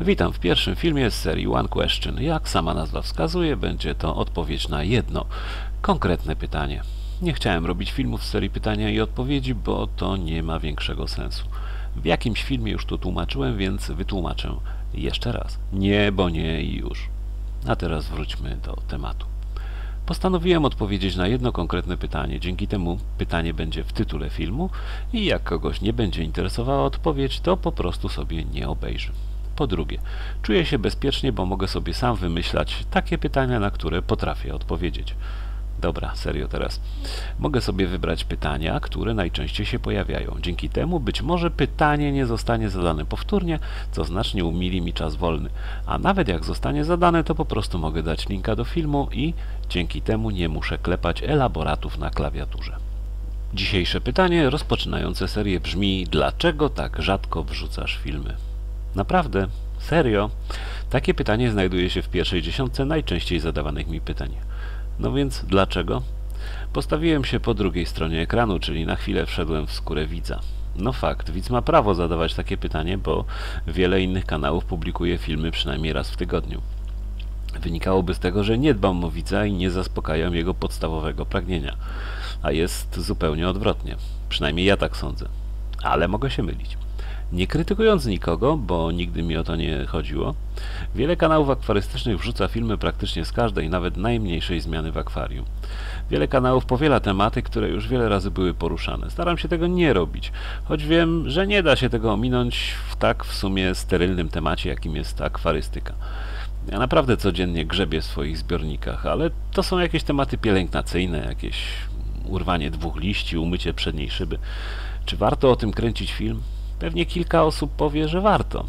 Witam w pierwszym filmie z serii One Question. Jak sama nazwa wskazuje, będzie to odpowiedź na jedno konkretne pytanie. Nie chciałem robić filmów z serii pytania i odpowiedzi, bo to nie ma większego sensu. W jakimś filmie już to tłumaczyłem, więc wytłumaczę jeszcze raz. Nie, bo nie i już. A teraz wróćmy do tematu. Postanowiłem odpowiedzieć na jedno konkretne pytanie. Dzięki temu pytanie będzie w tytule filmu i jak kogoś nie będzie interesowała odpowiedź, to po prostu sobie nie obejrzy. Po drugie, czuję się bezpiecznie, bo mogę sobie sam wymyślać takie pytania, na które potrafię odpowiedzieć. Dobra, serio teraz. Mogę sobie wybrać pytania, które najczęściej się pojawiają. Dzięki temu być może pytanie nie zostanie zadane powtórnie, co znacznie umili mi czas wolny. A nawet jak zostanie zadane, to po prostu mogę dać linka do filmu i dzięki temu nie muszę klepać elaboratów na klawiaturze. Dzisiejsze pytanie rozpoczynające serię brzmi: dlaczego tak rzadko wrzucasz filmy? Naprawdę? Serio? Takie pytanie znajduje się w pierwszej dziesiątce najczęściej zadawanych mi pytań. No więc dlaczego? Postawiłem się po drugiej stronie ekranu, czyli na chwilę wszedłem w skórę widza. No fakt, widz ma prawo zadawać takie pytanie, bo wiele innych kanałów publikuje filmy przynajmniej raz w tygodniu. Wynikałoby z tego, że nie dbam o widza i nie zaspokajam jego podstawowego pragnienia. A jest zupełnie odwrotnie. Przynajmniej ja tak sądzę. Ale mogę się mylić. Nie krytykując nikogo, bo nigdy mi o to nie chodziło, wiele kanałów akwarystycznych wrzuca filmy praktycznie z każdej, nawet najmniejszej zmiany w akwarium. Wiele kanałów powiela tematy, które już wiele razy były poruszane. Staram się tego nie robić, choć wiem, że nie da się tego ominąć w tak w sumie sterylnym temacie, jakim jest akwarystyka. Ja naprawdę codziennie grzebię w swoich zbiornikach, ale to są jakieś tematy pielęgnacyjne, jakieś urwanie dwóch liści, umycie przedniej szyby. Czy warto o tym kręcić film? Pewnie kilka osób powie, że warto.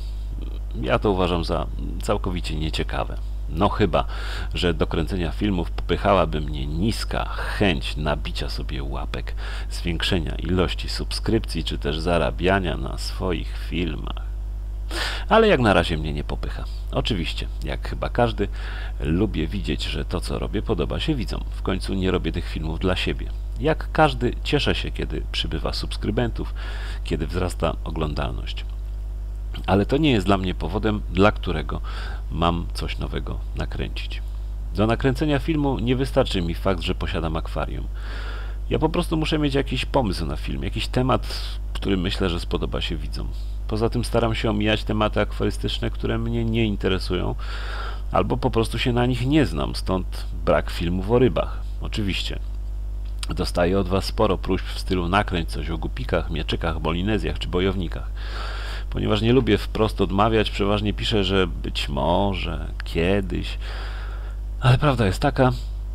Ja to uważam za całkowicie nieciekawe. No chyba, że do kręcenia filmów popychałaby mnie niska chęć nabicia sobie łapek, zwiększenia ilości subskrypcji, czy też zarabiania na swoich filmach. Ale jak na razie mnie nie popycha. Oczywiście, jak chyba każdy, lubię widzieć, że to, co robię, podoba się widzom. W końcu nie robię tych filmów dla siebie. Jak każdy, cieszę się, kiedy przybywa subskrybentów, kiedy wzrasta oglądalność. Ale to nie jest dla mnie powodem, dla którego mam coś nowego nakręcić. Do nakręcenia filmu nie wystarczy mi fakt, że posiadam akwarium. Ja po prostu muszę mieć jakiś pomysł na film, jakiś temat, który myślę, że spodoba się widzom. Poza tym staram się omijać tematy akwarystyczne, które mnie nie interesują, albo po prostu się na nich nie znam, stąd brak filmów o rybach. Oczywiście. Dostaję od Was sporo próśb w stylu nakręć coś o gupikach, mieczykach, bolinezjach czy bojownikach. Ponieważ nie lubię wprost odmawiać, przeważnie piszę, że być może, kiedyś. Ale prawda jest taka,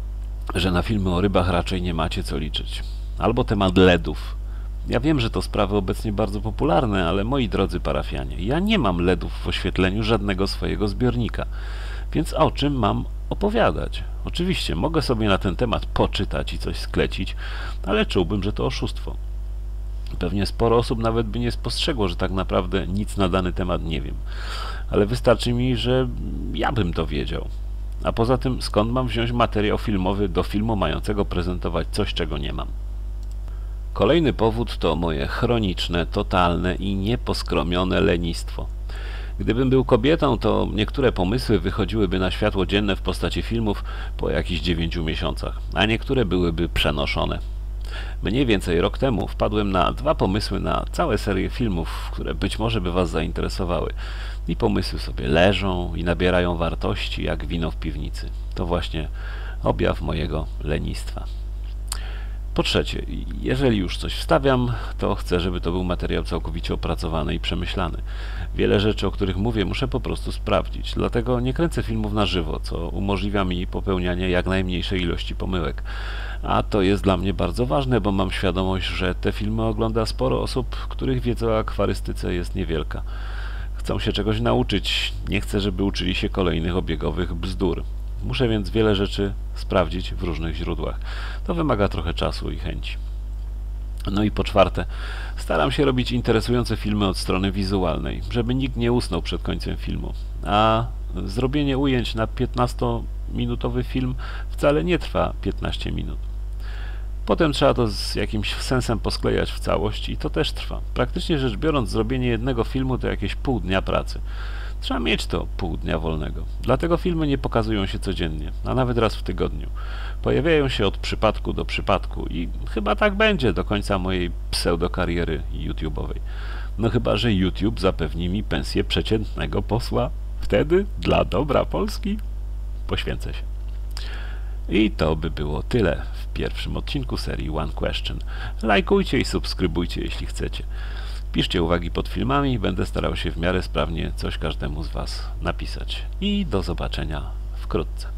że na filmy o rybach raczej nie macie co liczyć. Albo temat LEDów. Ja wiem, że to sprawy obecnie bardzo popularne, ale moi drodzy parafianie, ja nie mam LEDów w oświetleniu żadnego swojego zbiornika. Więc o czym mam opowiadać? Oczywiście mogę sobie na ten temat poczytać i coś sklecić, ale czułbym, że to oszustwo. Pewnie sporo osób nawet by nie spostrzegło, że tak naprawdę nic na dany temat nie wiem. Ale wystarczy mi, że ja bym to wiedział. A poza tym, skąd mam wziąć materiał filmowy do filmu mającego prezentować coś, czego nie mam? Kolejny powód to moje chroniczne, totalne i nieposkromione lenistwo. Gdybym był kobietą, to niektóre pomysły wychodziłyby na światło dzienne w postaci filmów po jakichś 9 miesiącach, a niektóre byłyby przenoszone. Mniej więcej rok temu wpadłem na 2 pomysły na całe serię filmów, które być może by Was zainteresowały. I pomysły sobie leżą i nabierają wartości jak wino w piwnicy. To właśnie objaw mojego lenistwa. Po trzecie, jeżeli już coś wstawiam, to chcę, żeby to był materiał całkowicie opracowany i przemyślany. Wiele rzeczy, o których mówię, muszę po prostu sprawdzić, dlatego nie kręcę filmów na żywo, co umożliwia mi popełnianie jak najmniejszej ilości pomyłek. A to jest dla mnie bardzo ważne, bo mam świadomość, że te filmy ogląda sporo osób, których wiedza o akwarystyce jest niewielka. Chcą się czegoś nauczyć, nie chcę, żeby uczyli się kolejnych obiegowych bzdur. Muszę więc wiele rzeczy sprawdzić w różnych źródłach. To wymaga trochę czasu i chęci. No i po czwarte, staram się robić interesujące filmy od strony wizualnej, żeby nikt nie usnął przed końcem filmu. A zrobienie ujęć na 15-minutowy film wcale nie trwa 15 minut. Potem trzeba to z jakimś sensem posklejać w całość i to też trwa. Praktycznie rzecz biorąc, zrobienie jednego filmu to jakieś pół dnia pracy. Trzeba mieć to pół dnia wolnego. Dlatego filmy nie pokazują się codziennie, a nawet raz w tygodniu. Pojawiają się od przypadku do przypadku i chyba tak będzie do końca mojej pseudokariery YouTube'owej. No chyba, że YouTube zapewni mi pensję przeciętnego posła. Wtedy, dla dobra Polski, poświęcę się. I to by było tyle w pierwszym odcinku serii One Question. Lajkujcie i subskrybujcie, jeśli chcecie. Piszcie uwagi pod filmami, będę starał się w miarę sprawnie coś każdemu z Was napisać. I do zobaczenia wkrótce.